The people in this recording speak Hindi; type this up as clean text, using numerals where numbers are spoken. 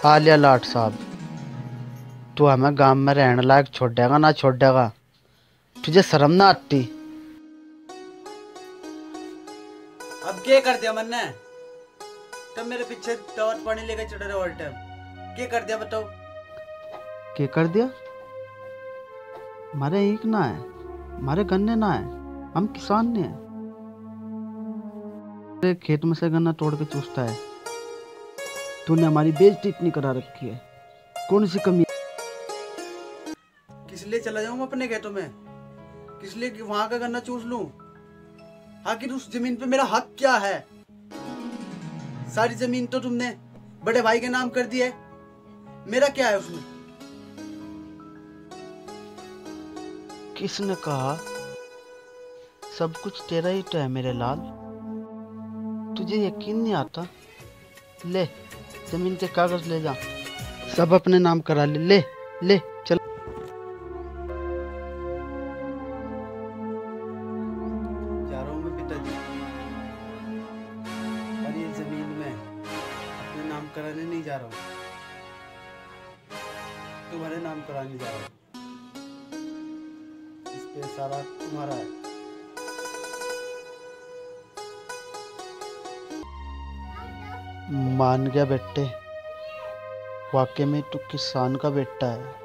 आलिया लाट साहब, तू हमें गांव में रहने लायक छोड़ेगा ना छोड़ेगा? तुझे शर्म ना आती? अब क्या कर दिया मैंने? तब मेरे पीछे दावत पानी लेकर चढ़ रहे ऑल टाइम। क्या कर दिया बताओ? क्या कर दिया? हमारे ईख ना है, हमारे गन्ने ना है, हम किसान ने हैं। तेरे खेत में से गन्ना तोड़ के चूसता है। तूने हमारी बेइज्जती इतनी करा रखी है, कौन सी कमी? किस लिए चला जाऊं अपने खेतों में? किस लिए वहां का गन्ना चूस लूं? आखिर उस जमीन पे मेरा हक क्या है? सारी जमीन तो तुमने बड़े भाई के नाम कर दी है, मेरा क्या है उसमें? किसने कहा? सब कुछ तेरा ही तो है मेरे लाल। तुझे यकीन नहीं आता? ले, जमीन के कागज ले जा, सब अपने नाम करा ले। ले ले चल। जा रहा हूं मैं पिताजी, और ये जमीन में अपने नाम कराने नहीं जा रहा हूँ, तुम्हारे नाम कराने जा रहा हूँ। इस पे सारा तुम्हारा है। मान गया बेटे, वाकई में तू किसान का बेटा है।